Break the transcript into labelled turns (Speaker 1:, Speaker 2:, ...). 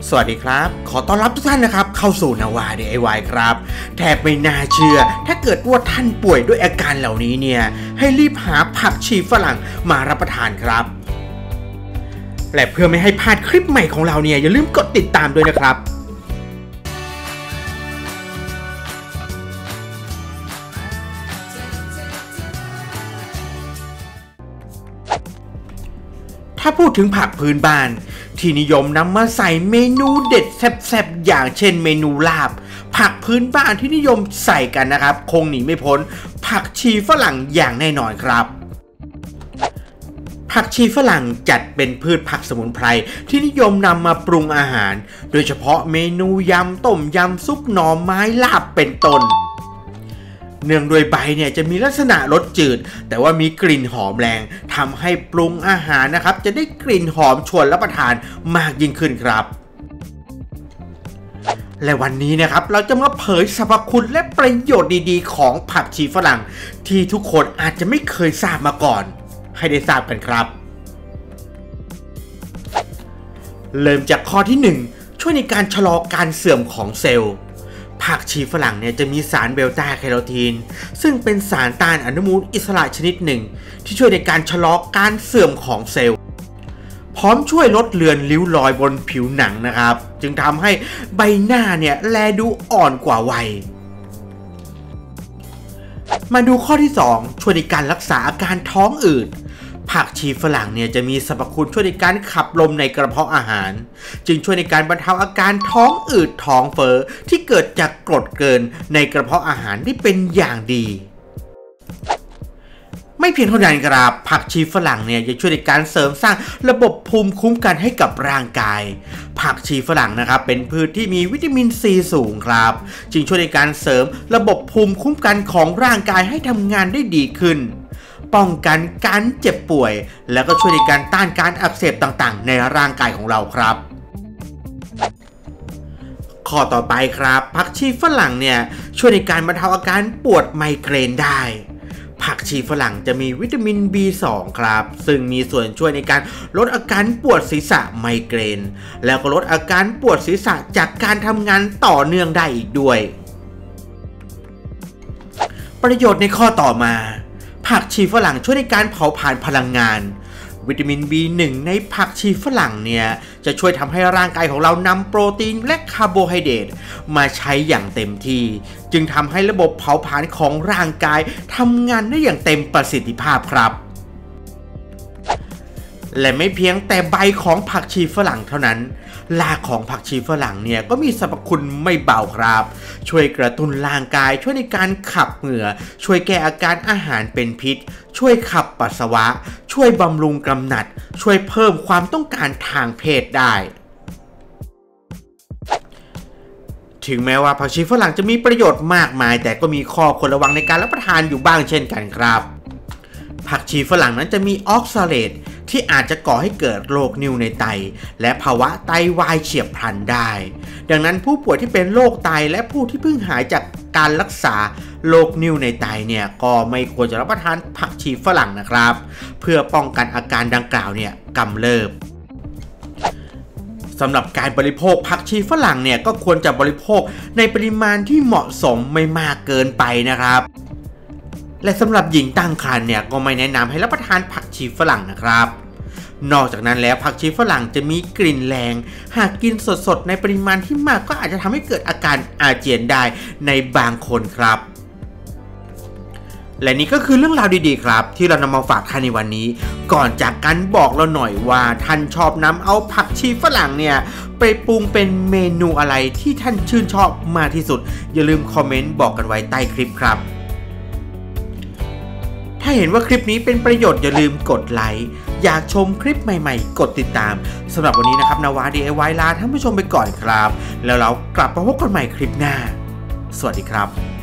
Speaker 1: สวัสดีครับขอต้อนรับทุกท่านนะครับเข้าสู่นาวา DIY ครับแทบไม่น่าเชื่อถ้าเกิดว่าท่านป่วยด้วยอาการเหล่านี้เนี่ยให้รีบหาผักชีฝรั่งมารับประทานครับและเพื่อไม่ให้พลาดคลิปใหม่ของเราเนี่ยอย่าลืมกดติดตามด้วยนะครับถ้าพูดถึงผักพื้นบ้านที่นิยมนำมาใส่เมนูเด็ดแซ่บๆอย่างเช่นเมนูลาบผักพื้นบ้านที่นิยมใส่กันนะครับคงหนีไม่พ้นผักชีฝรั่งอย่างแน่นอนครับผักชีฝรั่งจัดเป็นพืชผักสมุนไพรที่นิยมนำมาปรุงอาหารโดยเฉพาะเมนูยำต้มยำซุปหน่อไม้ลาบเป็นต้นเนื่องด้วยใบเนี่ยจะมีลักษณะรสจืดแต่ว่ามีกลิ่นหอมแรงทำให้ปรุงอาหารนะครับจะได้กลิ่นหอมชวนรับประทานมากยิ่งขึ้นครับและวันนี้นะครับเราจะมาเผยสรรพคุณและประโยชน์ดีๆของผักชีฝรั่งที่ทุกคนอาจจะไม่เคยทราบมาก่อนให้ได้ทราบกันครับเริ่มจากข้อที่1ช่วยในการชะลอการเสื่อมของเซลล์ผักชีฝรั่งเนี่ยจะมีสารเบต้าแคโรทีนซึ่งเป็นสารต้านอนุมูลอิสระชนิดหนึ่งที่ช่วยในการชะลอการเสื่อมของเซลล์พร้อมช่วยลดเลือนริ้วรอยบนผิวหนังนะครับจึงทำให้ใบหน้าเนี่ยแลดูอ่อนกว่าวัยมาดูข้อที่2ช่วยในการรักษาอาการท้องอืดผักชีฝรั่งเนี่ยจะมีสรรพคุณช่วยในการขับลมในกระเพาะอาหารจึงช่วยในการบรรเทาอาการท้องอืดท้องเฟ้อที่เกิดจากกรดเกินในกระเพาะอาหารได้เป็นอย่างดีไม่เพียงเท่านั้นครับผักชีฝรั่งเนี่ยจะช่วยในการเสริมสร้างระบบภูมิคุ้มกันให้กับร่างกายผักชีฝรั่งนะครับเป็นพืชที่มีวิตามินซีสูงครับจึงช่วยในการเสริมระบบภูมิคุ้มกันของร่างกายให้ทำงานได้ดีขึ้นป้องกันการเจ็บป่วยแล้วก็ช่วยในการต้านการอักเสบต่างๆในร่างกายของเราครับข้อต่อไปครับผักชีฝรั่งเนี่ยช่วยในการบรรเทาอาการปวดไมเกรนได้ผักชีฝรั่งจะมีวิตามิน B2 ครับซึ่งมีส่วนช่วยในการลดอาการปวดศีรษะไมเกรนแล้วก็ลดอาการปวดศีรษะจากการทำงานต่อเนื่องได้อีกด้วยประโยชน์ในข้อต่อมาผักชีฝรั่งช่วยในการเผาผลาญพลังงานวิตามิน B1 ในผักชีฝรั่งเนี่ยจะช่วยทำให้ร่างกายของเรานำโปรตีนและคาร์โบไฮเดรตมาใช้อย่างเต็มที่จึงทำให้ระบบเผาผลาญของร่างกายทำงานได้อย่างเต็มประสิทธิภาพครับและไม่เพียงแต่ใบของผักชีฝรั่งเท่านั้นรากของผักชีฝรั่งเนี่ยก็มีสรรพคุณไม่เบาครับช่วยกระตุ้นร่างกายช่วยในการขับเหงื่อช่วยแก้อาการอาหารเป็นพิษช่วยขับปัสสาวะช่วยบำรุงกำหนัดช่วยเพิ่มความต้องการทางเพศได้ถึงแม้ว่าผักชีฝรั่งจะมีประโยชน์มากมายแต่ก็มีข้อควรระวังในการรับประทานอยู่บ้างเช่นกันครับผักชีฝรั่งนั้นจะมีออกซาเลตที่อาจจะก่อให้เกิดโรคนิ่วในไตและภาวะไตวายเฉียบพลันได้ดังนั้นผู้ป่วยที่เป็นโรคไตและผู้ที่เพิ่งหายจากการรักษาโรคนิ่วในไตเนี่ยก็ไม่ควรจะรับประทานผักชีฝรั่งนะครับเพื่อป้องกันอาการดังกล่าวเนี่ยกำเริบสำหรับการบริโภคผักชีฝรั่งเนี่ยก็ควรจะบริโภคในปริมาณที่เหมาะสมไม่มากเกินไปนะครับและสำหรับหญิงตั้งครรภ์เนี่ยก็ไม่แนะนำให้รับประทานผักชีฝรั่งนะครับนอกจากนั้นแล้วผักชีฝรั่งจะมีกลิ่นแรงหากกินสดๆในปริมาณที่มากก็อาจจะทำให้เกิดอาการอาเจียนได้ในบางคนครับและนี่ก็คือเรื่องราวดีๆครับที่เรานำมาฝากท่านในวันนี้ก่อนจากกันบอกเราหน่อยว่าท่านชอบนำเอาผักชีฝรั่งเนี่ยไปปรุงเป็นเมนูอะไรที่ท่านชื่นชอบมากที่สุดอย่าลืมคอมเมนต์บอกกันไว้ใต้คลิปครับถ้าเห็นว่าคลิปนี้เป็นประโยชน์อย่าลืมกดไลค์อยากชมคลิปใหม่ๆกดติดตามสำหรับวันนี้นะครับนาวา DIY ลาท่านผู้ชมไปก่อนครับแล้วเรากลับมาพบกันใหม่คลิปหน้าสวัสดีครับ